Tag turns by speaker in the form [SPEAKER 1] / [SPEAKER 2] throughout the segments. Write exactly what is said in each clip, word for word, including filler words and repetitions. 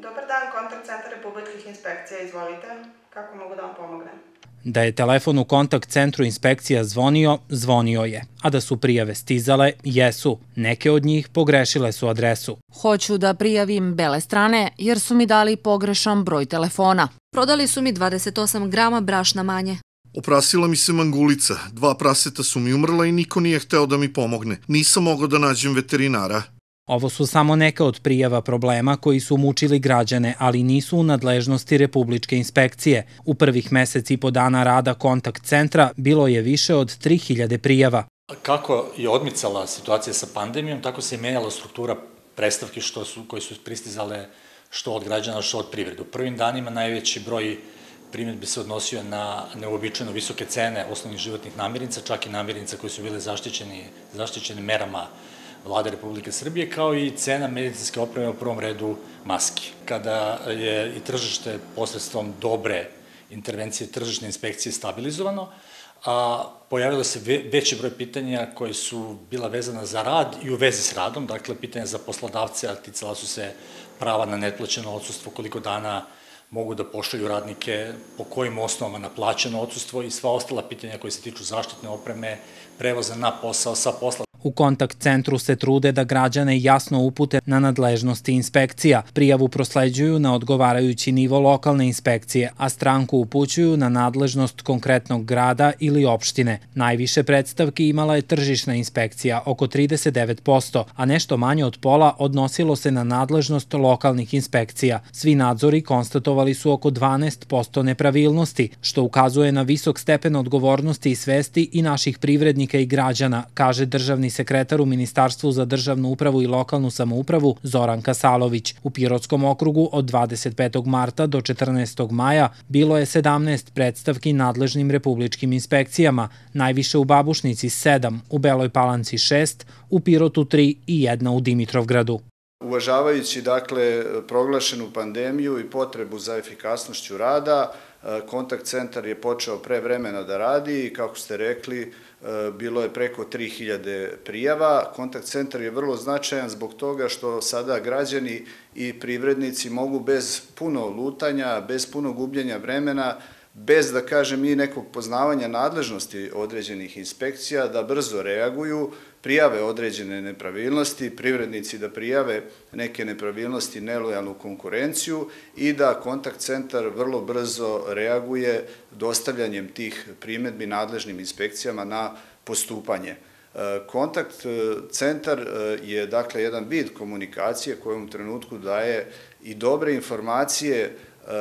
[SPEAKER 1] Dobar dan, kontakt centar republičkih inspekcija, izvolite. Kako mogu da vam pomognem?
[SPEAKER 2] Da je telefon u kontakt centru inspekcija zvonio, zvonio je, a da su prijave stizale, jesu. Neke od njih pogrešile su adresu.
[SPEAKER 3] Hoću da prijavim bele strane jer su mi dali pogrešan broj telefona.
[SPEAKER 4] Prodali su mi dvadeset osam grama brašna manje.
[SPEAKER 5] Oprasila mi se mangulica, dva praseta su mi umrla i niko nije hteo da mi pomogne. Nisam mogao da nađem veterinara.
[SPEAKER 2] Ovo su samo neke od prijava problema koji su mučili građane, ali nisu u nadležnosti Republičke inspekcije. U prvih meseci i po dana rada kontakt centra bilo je više od tri hiljade prijava.
[SPEAKER 6] Kako je odmicala situacija sa pandemijom, tako se je menjala struktura predstavki što su, koje su pristizale što od građana, što od privrede. U prvim danima najveći broj primjedbi se odnosio na neuobičajeno visoke cene osnovnih životnih namirnica, čak i namirnica koje su bile zaštićeni, zaštićene merama Vlade Republike Srbije, kao i cena medicinske opreme, u prvom redu maski. Kada je i tržište posredstvom dobre intervencije tržišne inspekcije stabilizovano, a pojavilo se veći broj pitanja koji su bila vezana za rad i u vezi s radom, dakle pitanja za poslodavce, a ticala su se prava na neplaćeno odsustvo, koliko dana mogu da pošalju radnike, po kojim osnovama na plaćeno odsustvo i sva ostala pitanja koje se tiču zaštitne opreme, prevoza na posao, sa posla.
[SPEAKER 2] U kontakt centru se trude da građane jasno upute na nadležnosti inspekcija. Prijavu prosleđuju na odgovarajući nivo lokalne inspekcije, a stranku upućuju na nadležnost konkretnog grada ili opštine. Najviše predstavki imala je tržišna inspekcija, oko trideset devet posto, a nešto manje od pola odnosilo se na nadležnost lokalnih inspekcija. Svi nadzori konstatovali su oko dvanaest posto nepravilnosti, što ukazuje na visok stepen odgovornosti i svesti i naših privrednika i građana, kaže državni sekretar u Ministarstvu za državnu upravu i lokalnu samoupravu Zoran Kasalović. U Pirotskom okrugu od dvadeset petog marta do četrnaestog maja bilo je sedamnaest predstavki nadležnim republičkim inspekcijama, najviše u Babušnici sedam, u Beloj Palanci šest, u Pirotu tri i jedna u Dimitrovgradu.
[SPEAKER 7] Uvažavajući, dakle, proglašenu pandemiju i potrebu za efikasnošću rada, kontakt centar je počeo pre vremena da radi i, kako ste rekli, bilo je preko tri hiljade prijava. Kontakt centar je vrlo značajan zbog toga što sada građani i privrednici mogu bez puno lutanja, bez puno gubljenja vremena, bez, da kažem, i nekog poznavanja nadležnosti određenih inspekcija, da brzo reaguju, prijave određene nepravilnosti, privrednici da prijave neke nepravilnosti, nelojalnu konkurenciju i da kontakt centar vrlo brzo reaguje dostavljanjem tih primedbi nadležnim inspekcijama na postupanje. Kontakt centar je, dakle, jedan vid komunikacije koji u ovom trenutku daje i dobre informacije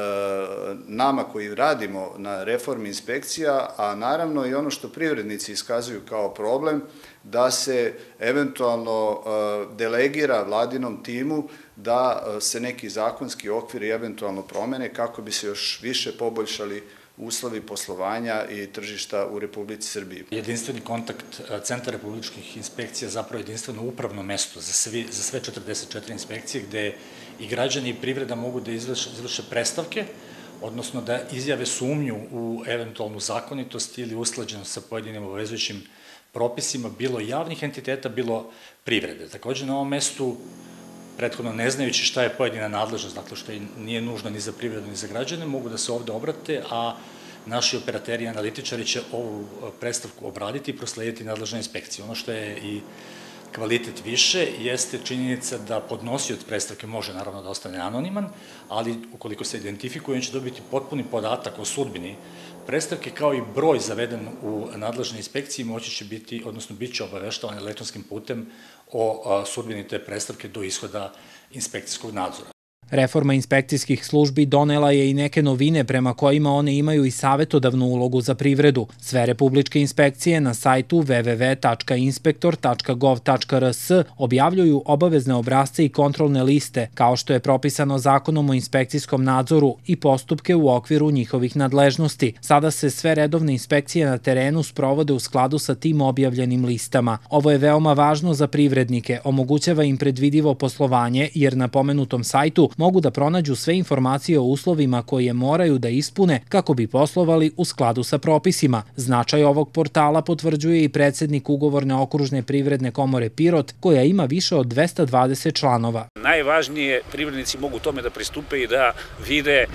[SPEAKER 7] nama koji radimo na reformi inspekcija, a naravno i ono što privrednici iskazuju kao problem, da se eventualno delegira vladinom timu da se neki zakonski okviri eventualno promene kako bi se još više poboljšali uslovi poslovanja i tržišta u Republici Srbiji.
[SPEAKER 6] Jedinstveni kontakt centra republičkih inspekcija zapravo je jedinstveno upravno mesto za, svi, za sve četrdeset četiri inspekcije, gde i građani i privreda mogu da izvrše predstavke, odnosno da izjave sumnju u eventualnu zakonitost ili usklađenost sa pojedinim obavezujućim propisima, bilo javnih entiteta, bilo privrede. Takođe, na ovom mestu, prethodno ne znajući šta je pojedina nadležnost, dakle što nije nužno ni za privredu ni za građane, mogu da se ovde obrate, a naši operateri i analitičari će ovu predstavku obraditi i proslediti nadležnoj inspekciji. Ono što je i kvalitet više jeste činjenica da podnosioc predstavke može naravno da ostane anoniman, ali ukoliko se identifikuje, on će dobiti potpuni podatak o sudbini predstavke, kao i broj zaveden u nadležnoj inspekciji, moći će biti, odnosno bit će obaveštavan elektronskim putem o sudbini te predstavke do ishoda inspekcijskog nadzora.
[SPEAKER 2] Reforma inspekcijskih službi donela je i neke novine prema kojima one imaju i savetodavnu ulogu za privredu. Sve republičke inspekcije na sajtu w w w tačka inspektor tačka gov tačka r s objavljuju obavezne obrasce i kontrolne liste, kao što je propisano Zakonom o inspekcijskom nadzoru, i postupke u okviru njihovih nadležnosti. Sada se sve redovne inspekcije na terenu sprovode u skladu sa tim objavljenim listama. Ovo je veoma važno za privrednike, omogućava im predvidivo poslovanje, jer na pomenutom sajtu mogu da pronađu sve informacije o uslovima koje moraju da ispune kako bi poslovali u skladu sa propisima. Značaj ovog portala potvrđuje i predsednik ugovorne okružne privredne komore Pirot, koja ima više od dvesta dvadeset članova.
[SPEAKER 8] Najvažnije, privrednici mogu tome da pristupe i da vide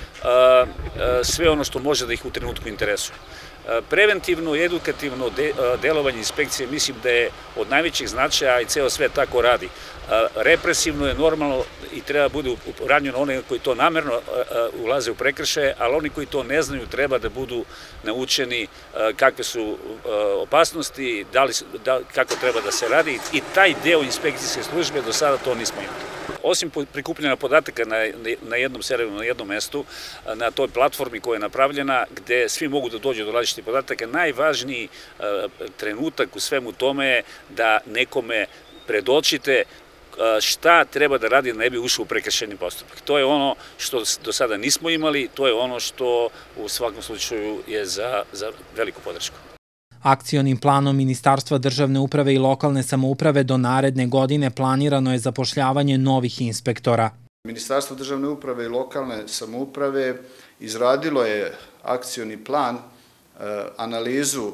[SPEAKER 8] sve ono što može da ih u trenutku interesuje. Preventivno i edukativno delovanje inspekcije mislim da je od najvećih značaja i ceo svet tako radi. Represivno je normalno i treba bude ranjeno one koji to namerno ulaze u prekršaje, ali oni koji to ne znaju treba da budu naučeni kakve su opasnosti, kako treba da se radi i taj deo inspekcijske službe do sada to nismo imali. Osim prikupljanja podataka na jednom serveru, na jednom mestu, na toj platformi koja je napravljena, gde svi mogu da dođu do različitih podataka, najvažniji trenutak u svemu tome je da nekome predočite šta treba da radi da ne bi ušao u prekršajni postupak. To je ono što do sada nismo imali, to je ono što u svakom slučaju je za veliku podršku.
[SPEAKER 2] Akcionim planom Ministarstva državne uprave i lokalne samouprave do naredne godine planirano je zapošljavanje novih inspektora.
[SPEAKER 7] Ministarstvo državne uprave i lokalne samouprave izradilo je akcioni plan, analizu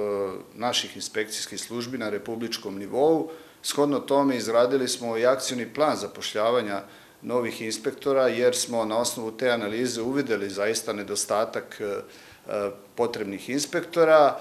[SPEAKER 7] naših inspekcijskih službi na republičkom nivou. Shodno tome izradili smo i akcioni plan zapošljavanja novih inspektora, jer smo na osnovu te analize uvideli zaista nedostatak potrebnih inspektora.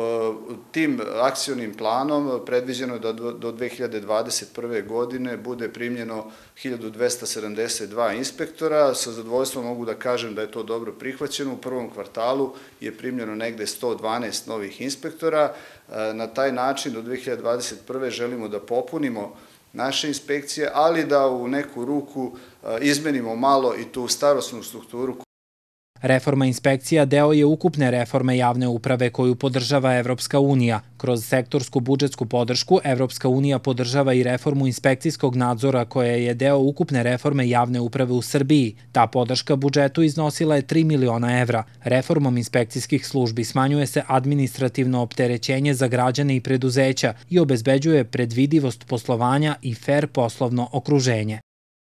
[SPEAKER 7] Tim akcionim planom predviđeno je da do dve hiljade dvadeset prve. godine bude primljeno hiljadu dvesta sedamdeset dva inspektora. Sa zadovoljstvom mogu da kažem da je to dobro prihvaćeno. U prvom kvartalu je primljeno negde sto dvanaest novih inspektora. Na taj način do dve hiljade dvadeset prve. želimo da popunimo naše inspekcije, ali da u neku ruku izmenimo malo i tu starosnu strukturu.
[SPEAKER 2] Reforma inspekcija deo je ukupne reforme javne uprave koju podržava Evropska unija. Kroz sektorsku budžetsku podršku Evropska unija podržava i reformu inspekcijskog nadzora koja je deo ukupne reforme javne uprave u Srbiji. Ta podrška budžetu iznosila je tri miliona evra. Reformom inspekcijskih službi smanjuje se administrativno opterećenje za građane i preduzeća i obezbeđuje predvidivost poslovanja i fer poslovno okruženje.